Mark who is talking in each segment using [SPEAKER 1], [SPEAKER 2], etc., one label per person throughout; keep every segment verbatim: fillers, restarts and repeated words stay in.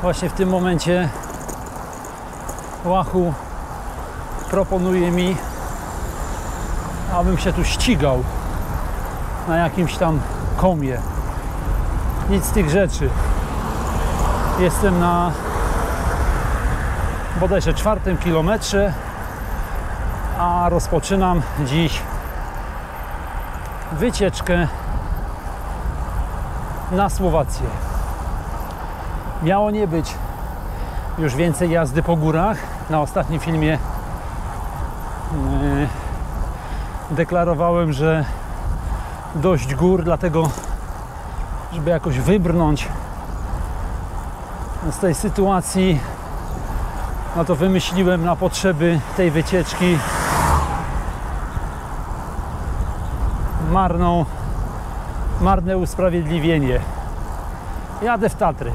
[SPEAKER 1] Właśnie w tym momencie Wahoo proponuje mi, abym się tu ścigał na jakimś tam komie. Nic z tych rzeczy. Jestem na bodajże czwartym kilometrze, a rozpoczynam dziś wycieczkę na Słowację. Miało nie być już więcej jazdy po górach. Na ostatnim filmie yy, deklarowałem, że dość gór, dlatego żeby jakoś wybrnąć z tej sytuacji, no to wymyśliłem na potrzeby tej wycieczki marną, marne usprawiedliwienie. Jadę w Tatry.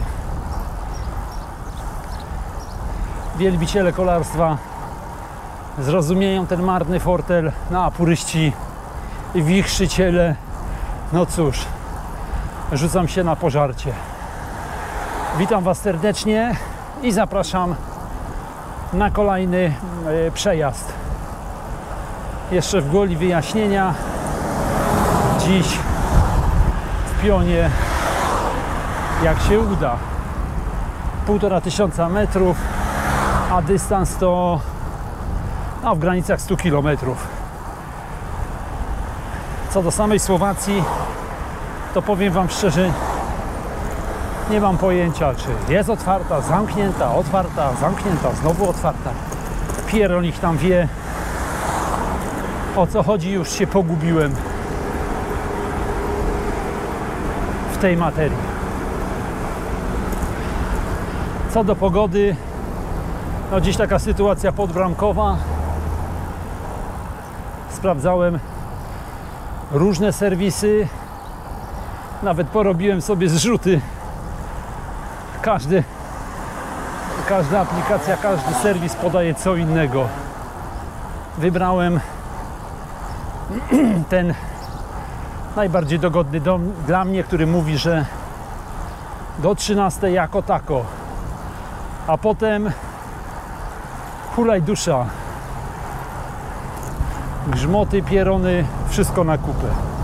[SPEAKER 1] Wielbiciele kolarstwa zrozumieją ten marny fortel, no a puryści i wichrzyciele, no cóż, rzucam się na pożarcie. Witam Was serdecznie i zapraszam na kolejny e, przejazd. Jeszcze w gwoli wyjaśnienia. Dziś w pionie, jak się uda, półtora tysiąca metrów, a dystans to no, w granicach stu kilometrów. Co do samej Słowacji, to powiem Wam szczerze, nie mam pojęcia, czy jest otwarta, zamknięta, otwarta, zamknięta, znowu otwarta. Pieron ich tam wie, o co chodzi, już się pogubiłem w tej materii. Co do pogody, no dziś taka sytuacja podbramkowa. Sprawdzałem różne serwisy, nawet porobiłem sobie zrzuty. Każdy, każda aplikacja, każdy serwis podaje co innego. Wybrałem ten najbardziej dogodny dom dla mnie, który mówi, że do trzynastej jako tako, a potem hulaj dusza, grzmoty, pierony, wszystko na kupę.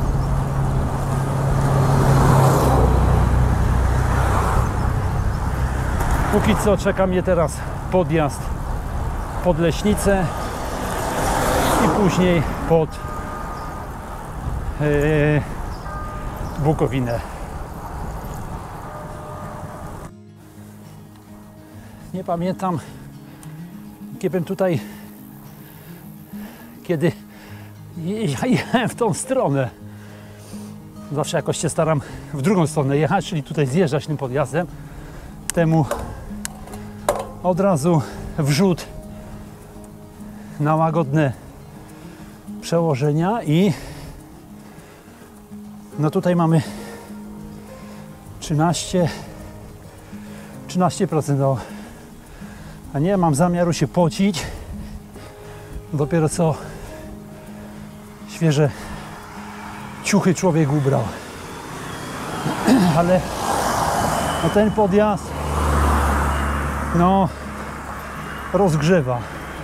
[SPEAKER 1] Póki co czeka mnie teraz podjazd pod Leśnicę i później pod yy, Bukowinę. Nie pamiętam, kiedy tutaj, kiedy ja jechałem w tą stronę. Zawsze jakoś się staram w drugą stronę jechać, czyli tutaj zjeżdżać tym podjazdem. Temu od razu wrzut na łagodne przełożenia i no tutaj mamy trzynaście procent, no, a nie mam zamiaru się pocić, dopiero co świeże ciuchy człowiek ubrał, ale no ten podjazd no rozgrzewa.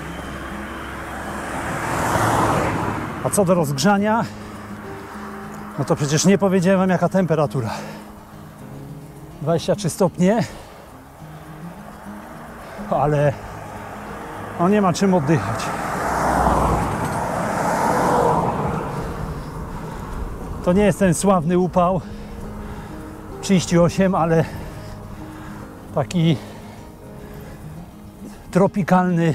[SPEAKER 1] A co do rozgrzania, no to przecież nie powiedziałem, jaka temperatura. dwadzieścia trzy stopnie, ale no nie ma czym oddychać. To nie jest ten sławny upał trzydzieści osiem, ale taki tropikalny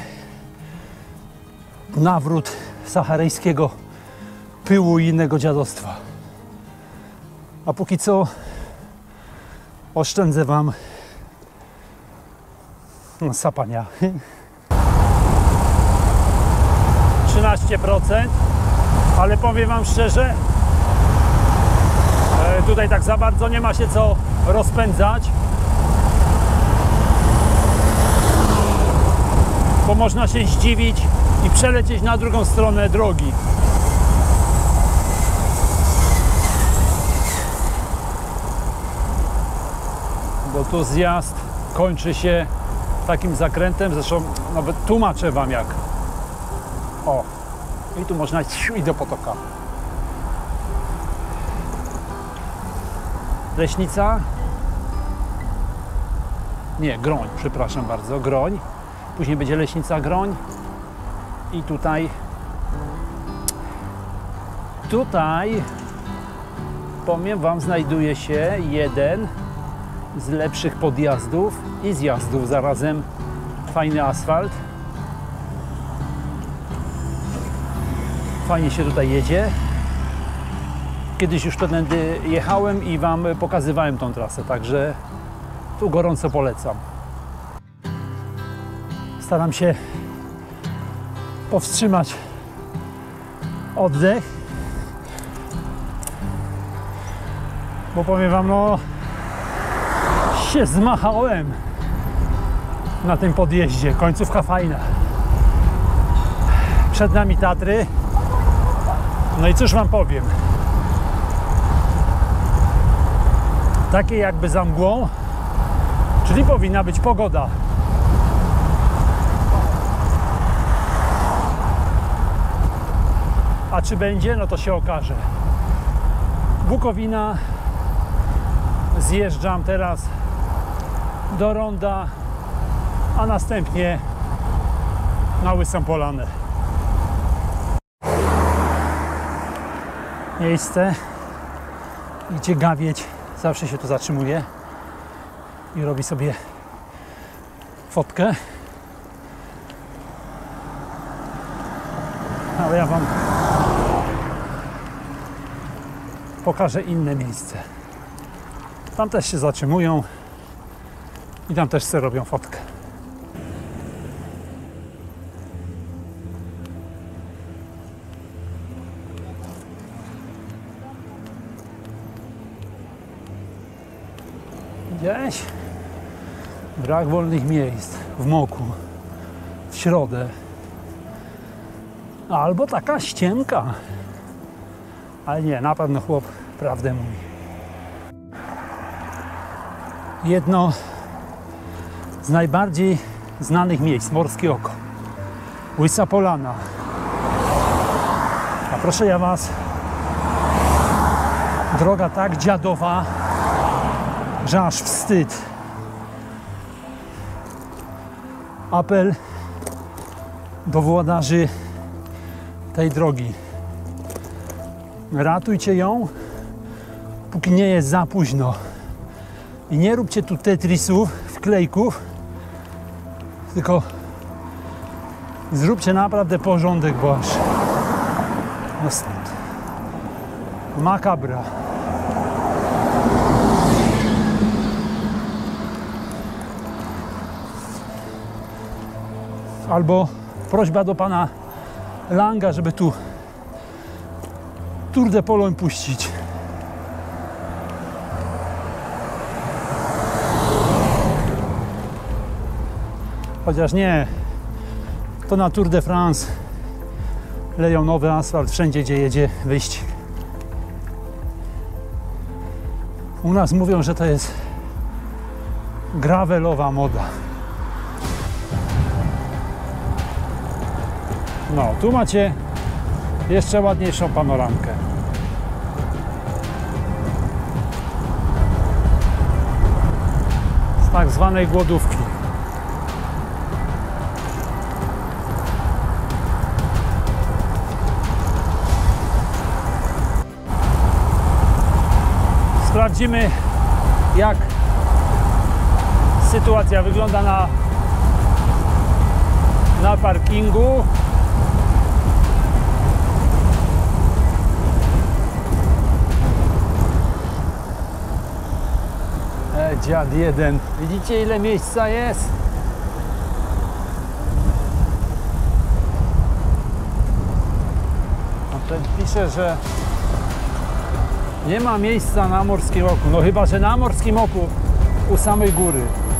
[SPEAKER 1] nawrót saharyjskiego pyłu i innego dziadostwa. A póki co oszczędzę Wam sapania. trzynaście procent, ale powiem Wam szczerze, tutaj tak za bardzo nie ma się co rozpędzać, bo można się zdziwić i przelecieć na drugą stronę drogi. Bo tu zjazd kończy się takim zakrętem, zresztą nawet tłumaczę wam jak. O, i tu można iść do potoka. Leśnica. Nie, Groń, przepraszam bardzo, Groń. Później będzie Leśnica Groń. I tutaj Tutaj powiem wam, znajduje się jeden z lepszych podjazdów i zjazdów. Zarazem fajny asfalt. Fajnie się tutaj jedzie. Kiedyś już tędy jechałem i wam pokazywałem tą trasę, także tu gorąco polecam. Staram się powstrzymać oddech, bo powiem wam, no się zmachałem na tym podjeździe. Końcówka fajna. Przed nami Tatry. No i cóż wam powiem, takie jakby za mgłą, czyli powinna być pogoda. A czy będzie? No to się okaże. Bukowina. Zjeżdżam teraz do ronda, a następnie na Łysą Polanę. Miejsce, gdzie gawieć zawsze się tu zatrzymuje i robi sobie fotkę. Ale ja wam pokażę inne miejsce. Tam też się zatrzymują i tam też sobie robią fotkę. Gdzieś brak wolnych miejsc w moku, w środę. Albo taka ściemka. Ale nie, na pewno chłop prawdę mówi. Jedno z najbardziej znanych miejsc, Morskie Oko, Łysa Polana. A proszę ja was, droga tak dziadowa, że aż wstyd. Apel do włodarzy tej drogi. Ratujcie ją, póki nie jest za późno. I nie róbcie tu tetrisów, wklejków, tylko zróbcie naprawdę porządek, bo aż no, makabra. Albo prośba do pana Langa, żeby tu Tour de Pologne puścić. Chociaż nie, to na Tour de France leją nowy asfalt wszędzie, gdzie jedzie wyścig. U nas mówią, że to jest gravelowa moda. No, tu macie jeszcze ładniejszą panoramkę. Z tak zwanej głodówki. Sprawdzimy, jak sytuacja wygląda na, na parkingu. E, dziad jeden. Widzicie, ile miejsca jest? A tutaj pisze, że nie ma miejsca na Morskim Oku. No chyba, że na Morskim Oku u samej góry.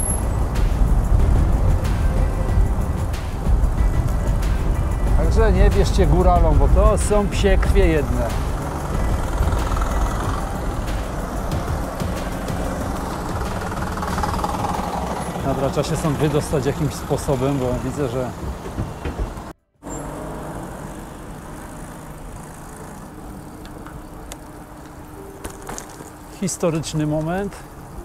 [SPEAKER 1] Także nie bierzcie góralom, bo to są psie krwie jedne. Dobra, trzeba się stąd wydostać jakimś sposobem, bo widzę, że historyczny moment.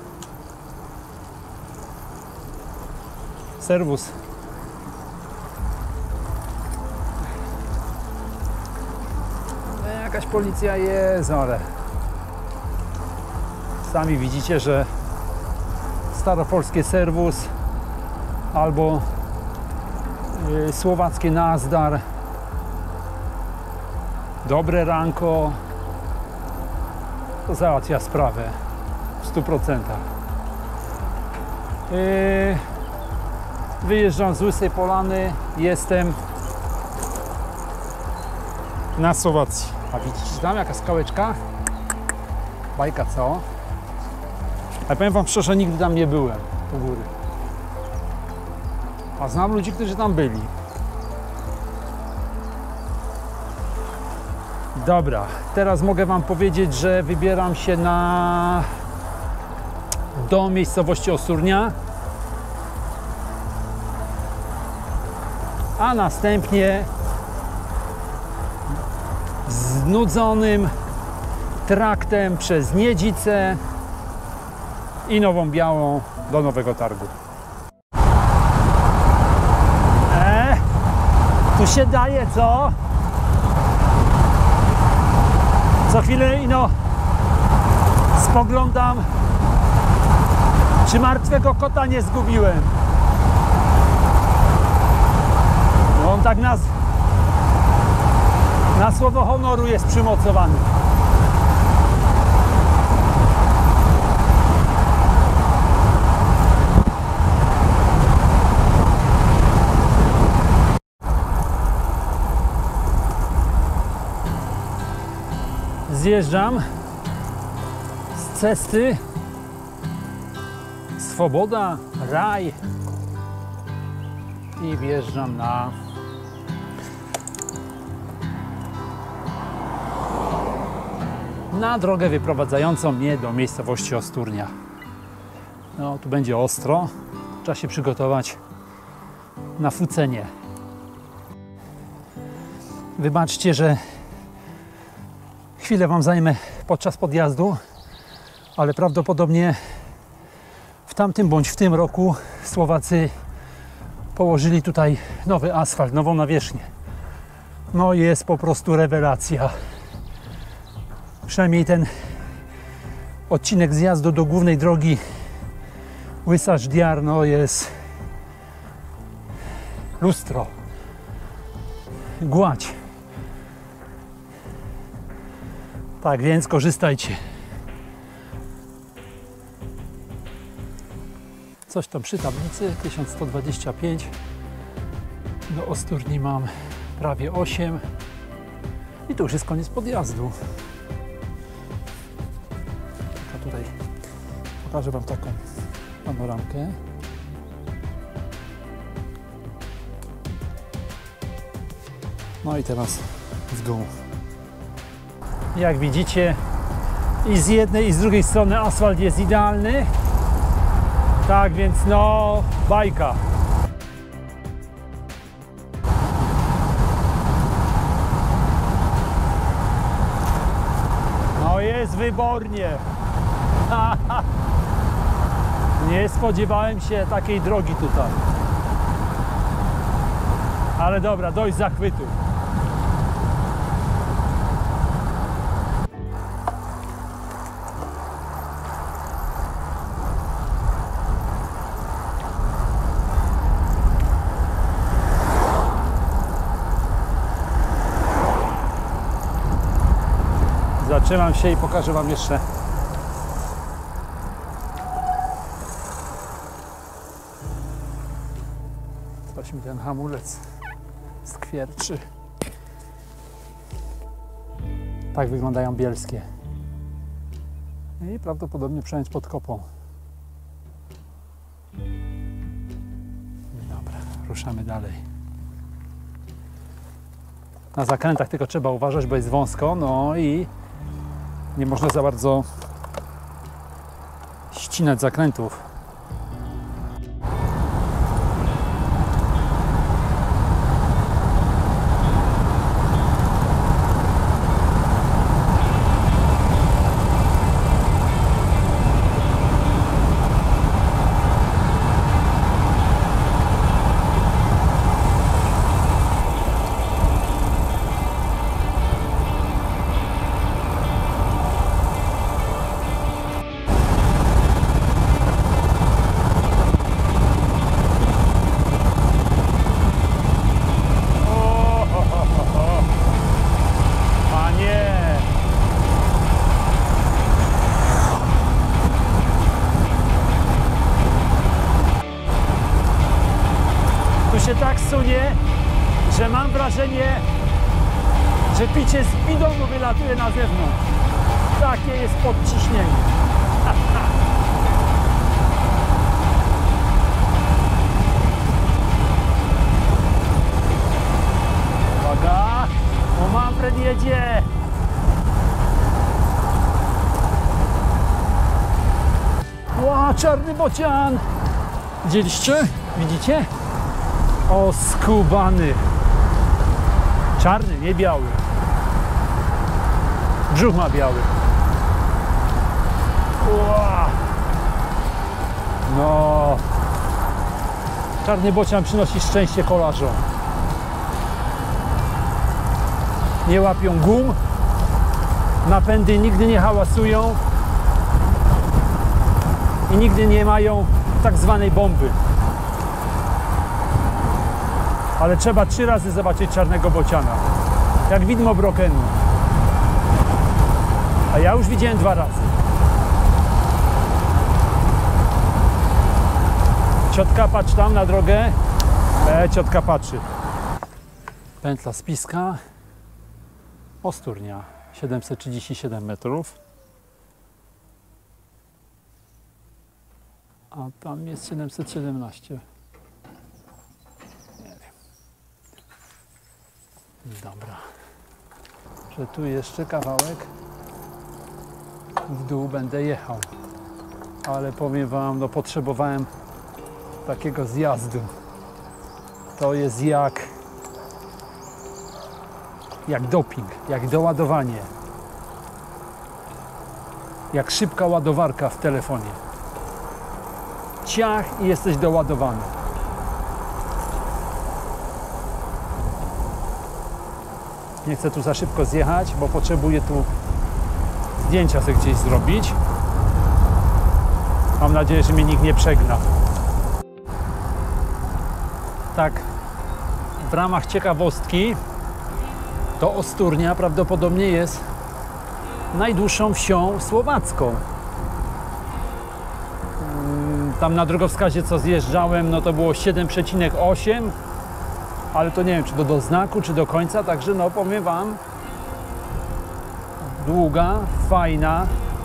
[SPEAKER 1] Serwus. Jakaś policja jest, ale sami widzicie, że staropolskie serwus albo yy, słowackie Nazdar, dobre ranko, to załatwia sprawę w stu procentach. Yy, wyjeżdżam z Łysej Polany, jestem na Słowacji. A widzicie tam jaka skałeczka? Bajka, co? Ale powiem wam szczerze, nigdy tam nie byłem u góry. A znam ludzi, którzy tam byli. Dobra, teraz mogę wam powiedzieć, że wybieram się na do miejscowości Osturnia, a następnie znudzonym traktem przez Niedzice i Nową Białą do Nowego Targu. E, tu się daje, co? Co chwilę ino spoglądam, czy martwego kota nie zgubiłem. No on tak nas na słowo honoru jest przymocowany. Zjeżdżam z cesty Swoboda, raj i wjeżdżam na na drogę wyprowadzającą mnie do miejscowości Osturnia. No, tu będzie ostro, trzeba się przygotować na fucenie. Wybaczcie, że chwilę wam zajmę podczas podjazdu, ale prawdopodobnie w tamtym bądź w tym roku Słowacy położyli tutaj nowy asfalt, nową nawierzchnię. No jest po prostu rewelacja. Przynajmniej ten odcinek zjazdu do głównej drogi Łysa-Żdiar, no jest lustro, gładź. Tak więc korzystajcie. Coś tam przy tablicy, tysiąc sto dwadzieścia pięć. Do Osturni mam prawie osiem. I to już jest koniec podjazdu. A tutaj pokażę wam taką panoramkę. No i teraz w dół. Jak widzicie, i z jednej i z drugiej strony asfalt jest idealny. Tak więc no, bajka. No jest wybornie. Nie spodziewałem się takiej drogi tutaj. Ale dobra, dość zachwytu. Zatrzymam się i pokażę wam jeszcze coś mi ten hamulec skwierczy. Tak wyglądają bielskie. I prawdopodobnie przejąć pod kopą. Dobra, ruszamy dalej. Na zakrętach tylko trzeba uważać, bo jest wąsko, no i nie można za bardzo ścinać zakrętów. się tak sunie, że mam wrażenie, że picie z bidonu wylatuje na zewnątrz. Takie jest podciśnienie. Uwaga! O, Manfred jedzie! Ła, czarny bocian! Widzieliście? Widzicie? O, skubany! Czarny, nie biały. Brzuch ma biały. Ła. No. Czarny bocian przynosi szczęście kolarzom. Nie łapią gum. Napędy nigdy nie hałasują. I nigdy nie mają tak zwanej bomby. Ale trzeba trzy razy zobaczyć czarnego bociana. Jak widmo brokenu. A ja już widziałem dwa razy. Ciotka, patrz tam na drogę. E, ciotka patrzy. Pętla Spiska. Osturnia. siedemset trzydzieści siedem metrów. A tam jest siedemset siedemnaście. Nie wiem. Dobra. Że tu jeszcze kawałek w dół będę jechał. Ale powiem wam, no potrzebowałem takiego zjazdu. To jest jak jak doping, jak doładowanie. Jak szybka ładowarka w telefonie. Ciach i jesteś doładowany. Nie chcę tu za szybko zjechać, bo potrzebuję tu zdjęcia sobie gdzieś zrobić. Mam nadzieję, że mnie nikt nie przegna. Tak, w ramach ciekawostki, to Osturnia prawdopodobnie jest najdłuższą wsią słowacką. Tam na drogowskazie, co zjeżdżałem, no to było siedem przecinek osiem, ale to nie wiem, czy do, do znaku, czy do końca, także no powiem wam, długa, fajna.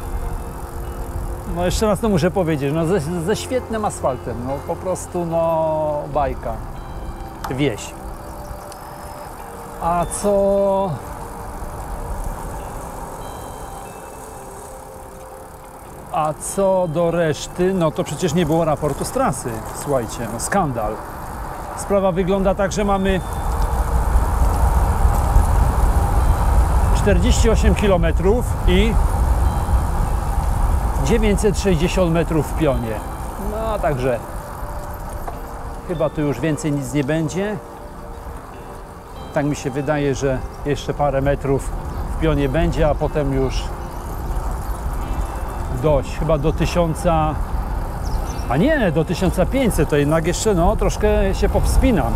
[SPEAKER 1] No jeszcze raz to muszę powiedzieć, no ze, ze świetnym asfaltem, no po prostu no bajka, wieś. A co... A co do reszty, no to przecież nie było raportu z trasy, słuchajcie, no skandal. Sprawa wygląda tak, że mamy czterdzieści osiem kilometrów i dziewięćset sześćdziesiąt metrów w pionie. No także chyba tu już więcej nic nie będzie. Tak mi się wydaje, że jeszcze parę metrów w pionie będzie, a potem już dość, chyba do tysiąca, a nie, do tysiąc pięćset, to jednak jeszcze no troszkę się powspinam.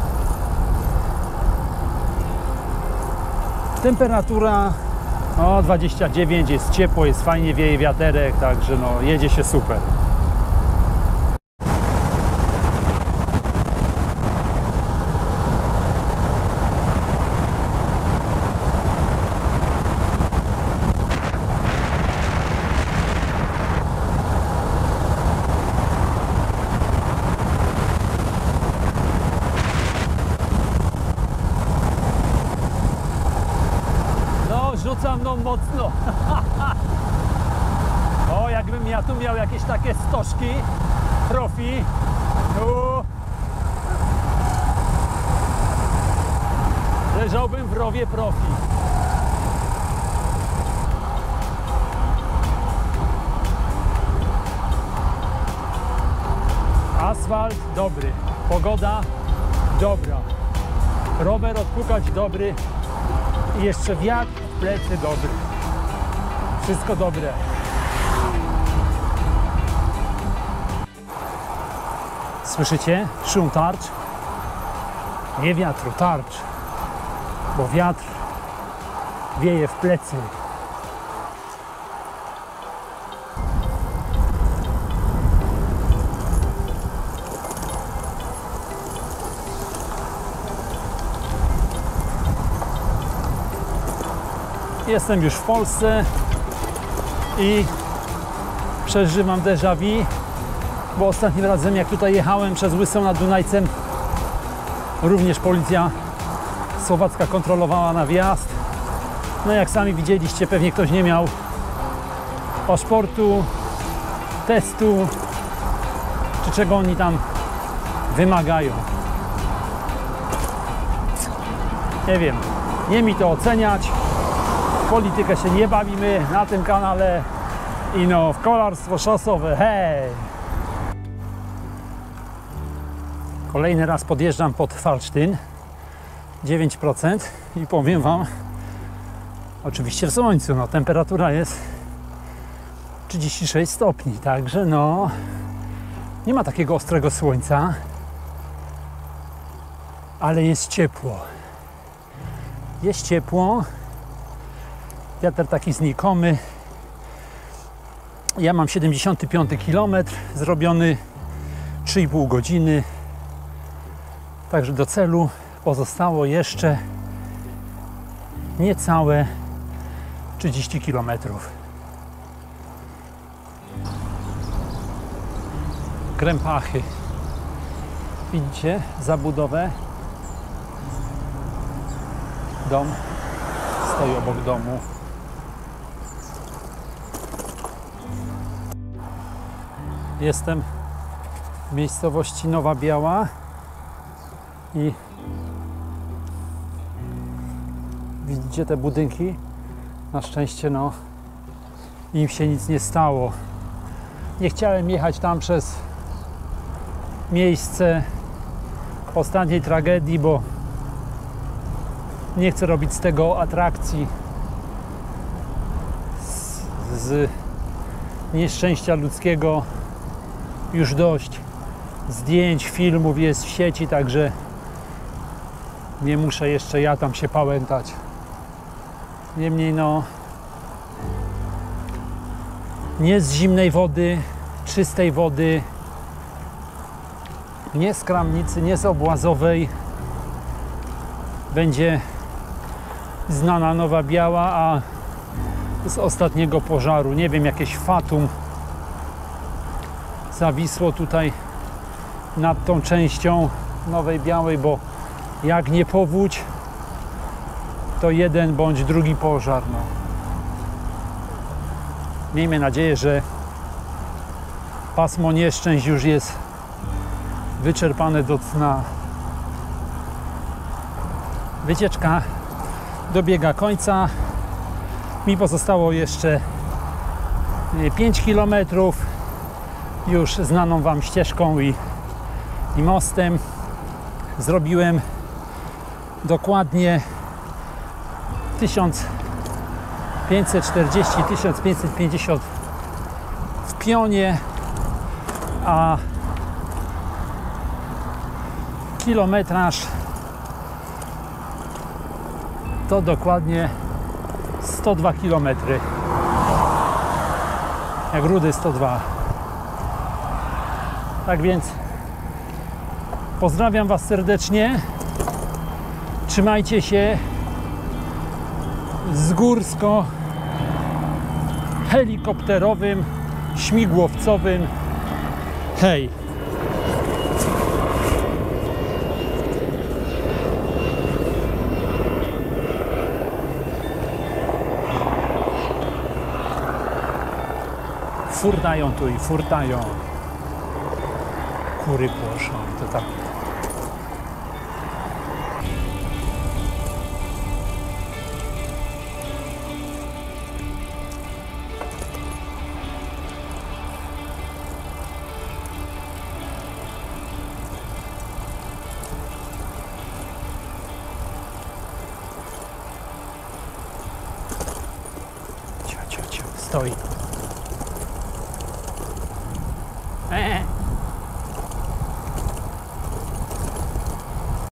[SPEAKER 1] Temperatura no dwadzieścia dziewięć, jest ciepło, jest fajnie, wieje wiaterek, także no jedzie się super. Rzuca mną mocno. O, jakbym ja tu miał jakieś takie stożki profi. Tu leżałbym w rowie profi. Asfalt dobry, pogoda dobra, rower odpukać dobry i jeszcze wiatr w plecy dobry. Wszystko dobre. Słyszycie? Szum tarcz? Nie wiatru, tarcz. Bo wiatr wieje w plecy. Jestem już w Polsce i przeżywam déjà vu, bo ostatnim razem jak tutaj jechałem przez Łysą nad Dunajcem, również policja słowacka kontrolowała na wjazd. No jak sami widzieliście, pewnie ktoś nie miał paszportu, testu, czy czego oni tam wymagają. Nie wiem, nie mi to oceniać. W politykę się nie bawimy na tym kanale. I no, w kolarstwo szosowe, hej! Kolejny raz podjeżdżam pod Falsztyn, dziewięć procent, i powiem wam, oczywiście w słońcu, no temperatura jest trzydzieści sześć stopni, także no nie ma takiego ostrego słońca, ale jest ciepło. Jest ciepło, wiatr taki znikomy. Ja mam siedemdziesiąty piąty kilometr zrobiony, trzy i pół godziny, także do celu pozostało jeszcze niecałe trzydzieści kilometrów. Krępachy. Widzicie zabudowę? Dom stoi obok domu. Jestem w miejscowości Nowa Biała i widzicie te budynki? Na szczęście no im się nic nie stało. Nie chciałem jechać tam przez miejsce ostatniej tragedii, bo nie chcę robić z tego atrakcji, z, z nieszczęścia ludzkiego już dość. Zdjęć, filmów jest w sieci, także nie muszę jeszcze ja tam się pałętać. Niemniej no, nie z zimnej wody, czystej wody, nie z kramnicy, nie z obłazowej będzie znana Nowa Biała, a z ostatniego pożaru, nie wiem, jakieś fatum zawisło tutaj nad tą częścią Nowej Białej, bo jak nie powódź, to jeden bądź drugi pożar. No. Miejmy nadzieję, że pasmo nieszczęść już jest wyczerpane do dna. Wycieczka dobiega końca. Mi pozostało jeszcze pięć kilometrów już znaną wam ścieżką i, i mostem. Zrobiłem dokładnie tysiąc pięćset czterdzieści do tysiąca pięćset pięćdziesiąt w pionie, a kilometraż to dokładnie sto dwa kilometry. Jak rudy sto dwa. Tak więc pozdrawiam was serdecznie. Trzymajcie się z górsko helikopterowym, śmigłowcowym. Hej! Furtają tu i furtają. Kury płoszą, to tak. Cio, cio, cio, stoi. Eee.